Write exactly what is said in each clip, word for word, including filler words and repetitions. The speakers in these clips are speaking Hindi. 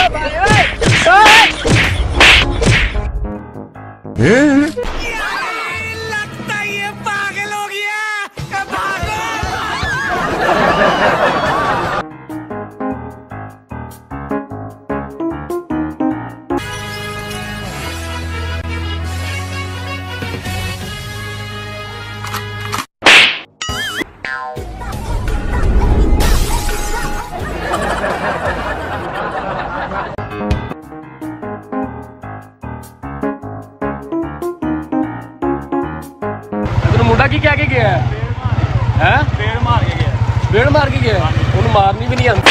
लगता ये पागल हो गया। भागो। मुंडा की क्या के गया है? हैं? पेड़ मार के गया। पेड़ मार के गया? उन्हें मारनी भी नहीं आती।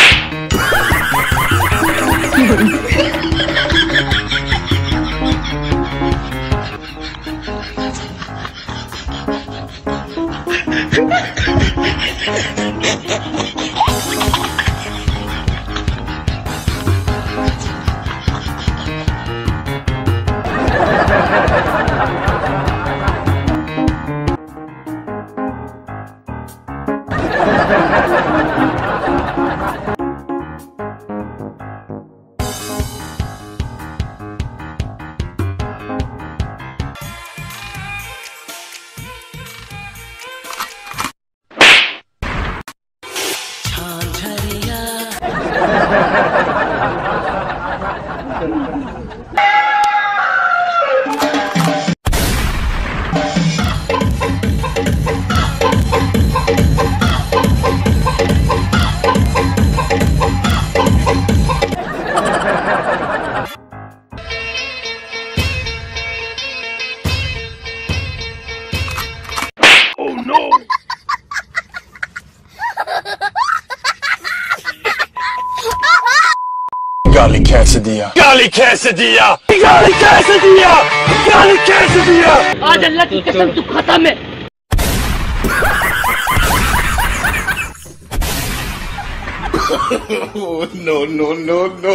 गाली कैसे दिया गाली कैसे दिया गाली कैसे दिया गाली कैसे दिया। आज अल्लाह की कसम तू खत्म है। No no no no.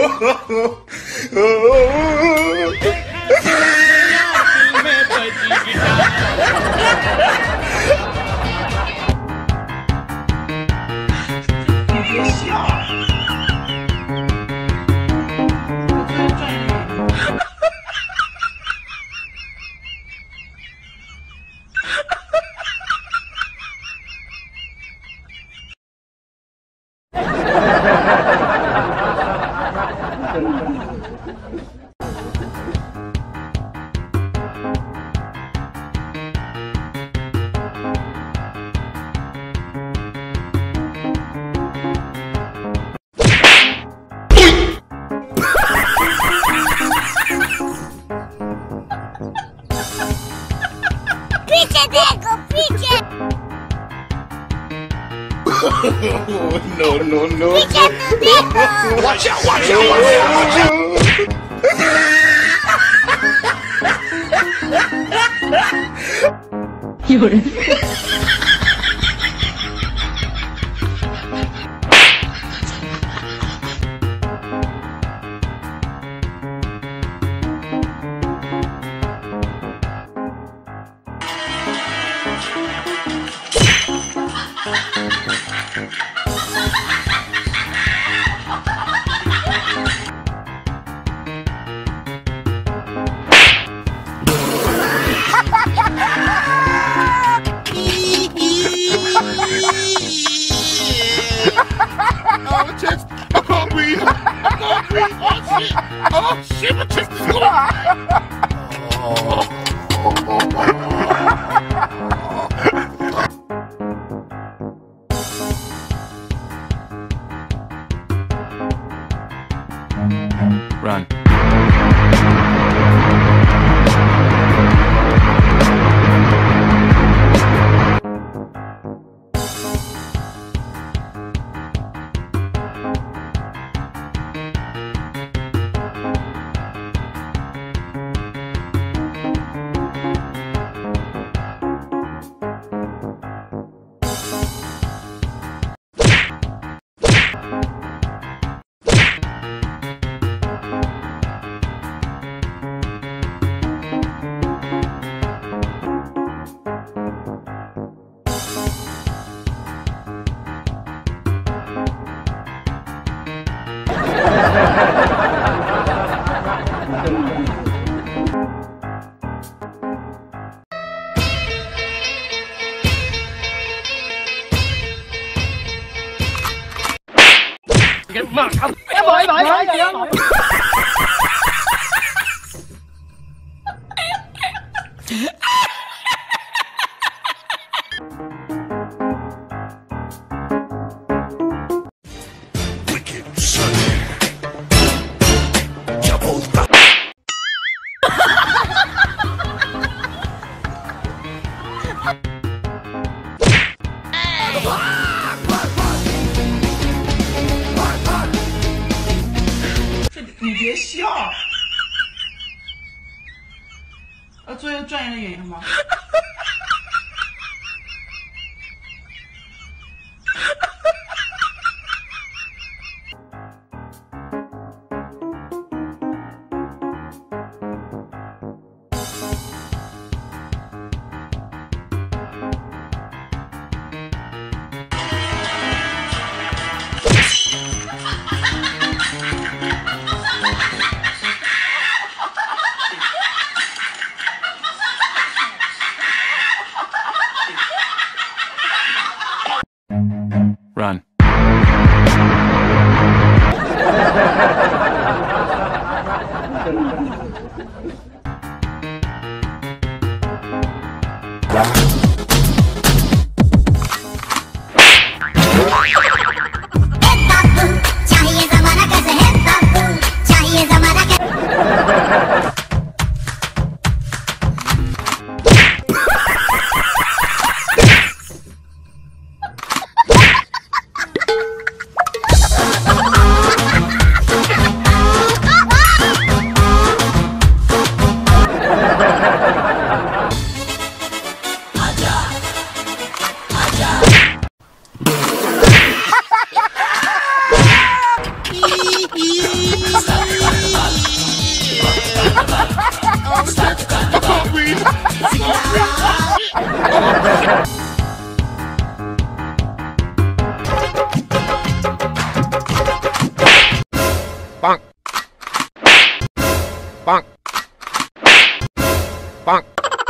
पीछे देखो पीछे। No no no. पीछे तो देखो। Watch out! Watch out! Watch out! Oh, chest! I can't breathe! I can't breathe! Oh shit! Oh shit! My chest is going! Run. भाई भाई भाई 你别笑，要做一个专业的演员吗？ Run. चाहिए जमाना कैसे है बाबू, चाहिए जमाना कैसे Bonk. Bonk. Bonk.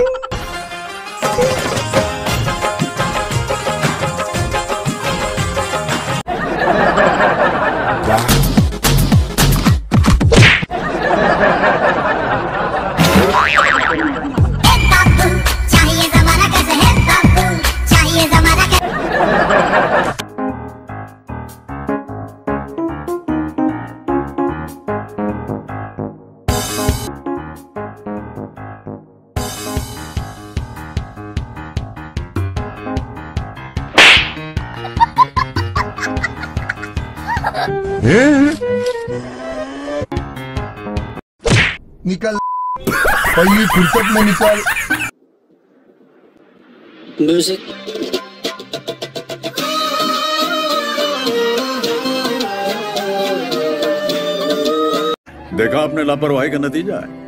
चाहिए जमाना कैसे है बाबू, चाहिए जमाना कैसे निकल पहली फुर्सत में निकल। म्यूजिक देखा आपने लापरवाही का नतीजा है।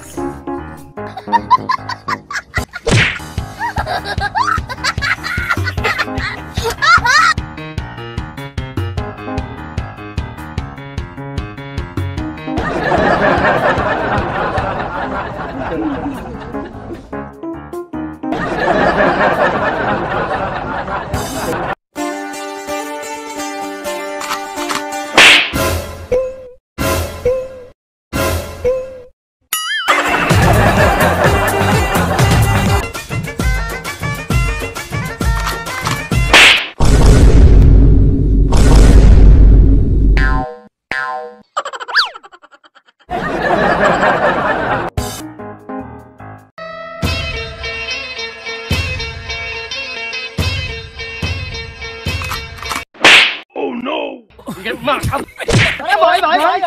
अरे भाई भाई भाई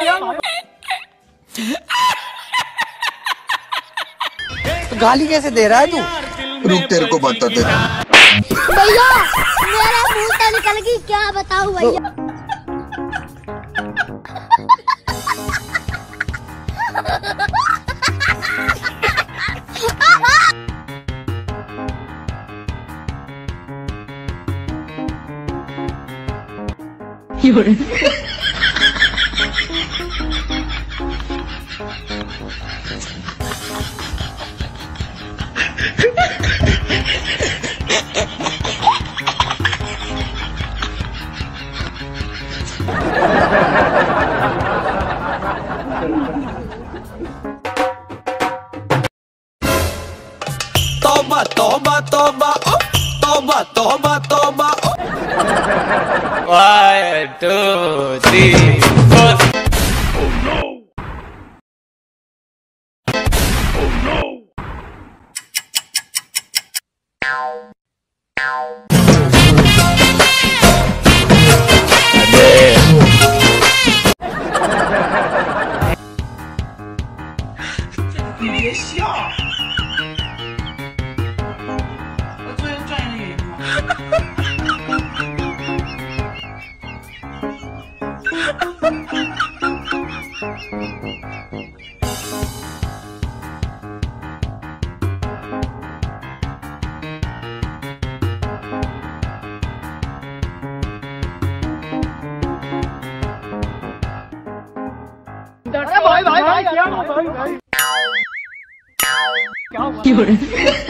गाली कैसे दे रहा है तू? रुक तेरे को बताते हैं। भैया मेरा मुंह तो निकल गई, क्या बताऊं भैया। 有人。 तौबा तौबा तौबा तौबा तौबा तौबा One, two, three, four. Oh no! Oh no! 你别笑，我作为专业的演员吗？ Em ơi, bởi bởi bởi 有人。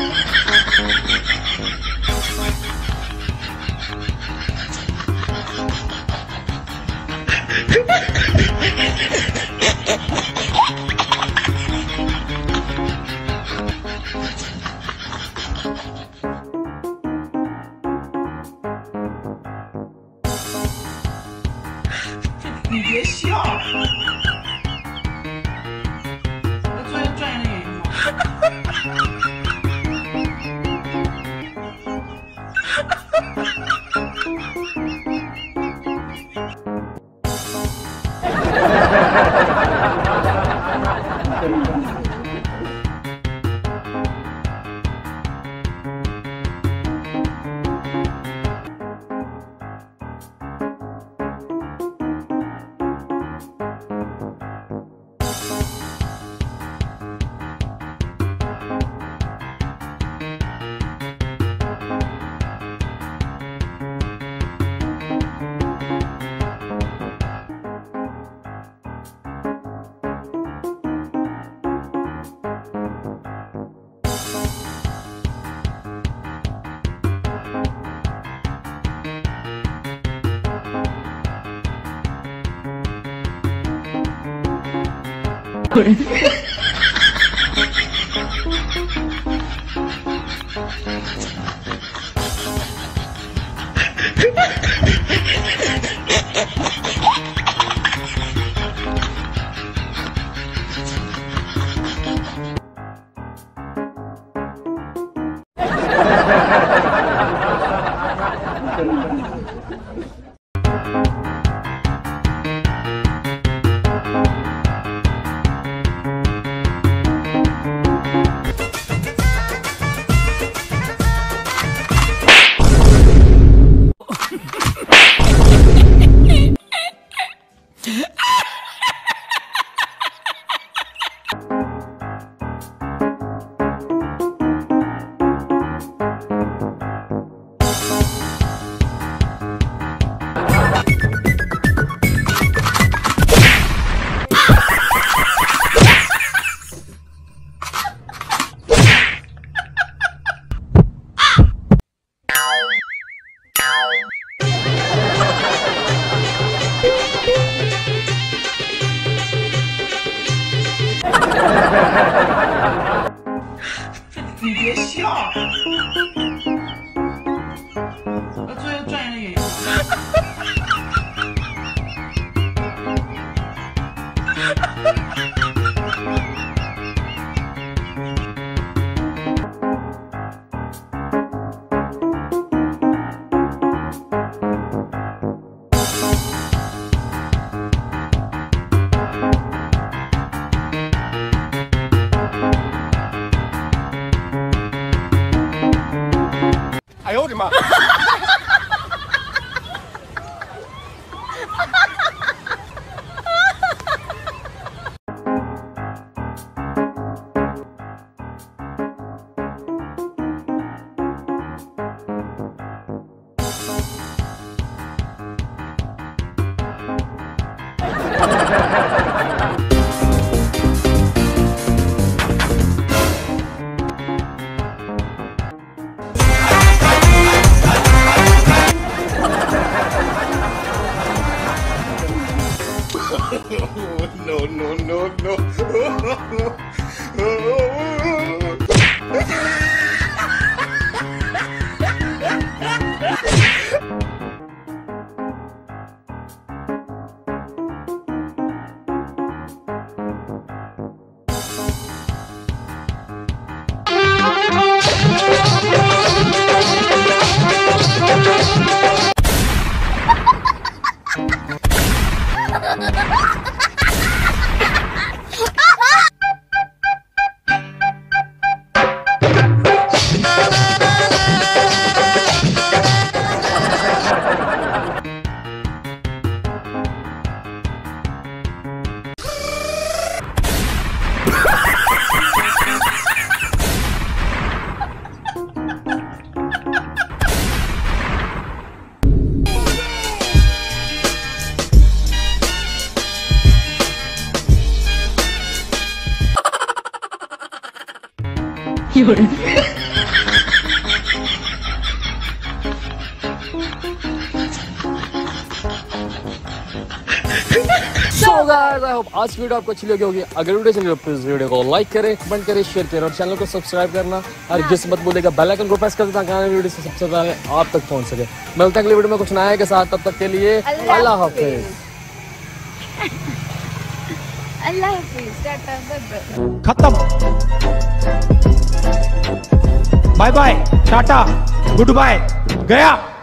你别笑，我作为专业的演员吗？有人。你别笑，我作为专业的演员哎呦我的妈！ no, no, no, no. So guys, I hope आज की वीडियो आपको अच्छी लगी होगी। अगर वीडियो अच्छी लगी तो प्लीज वीडियो को लाइक करें, कमेंट करें, शेयर करें और चैनल को सब्सक्राइब करना और जिस मत बोलेगा बेल आइकन को प्रेस कर देना ताकि आने वीडियो से सबसे पहले आप तक पहुंच सके। मिलते हैं अगली वीडियो में कुछ नया के साथ, तब तक के लिए अल्लाह हाफिज। अल्लाह हाफिज, टाटा, बाय बाय। खत्म, bye bye, tata, good bye, गया।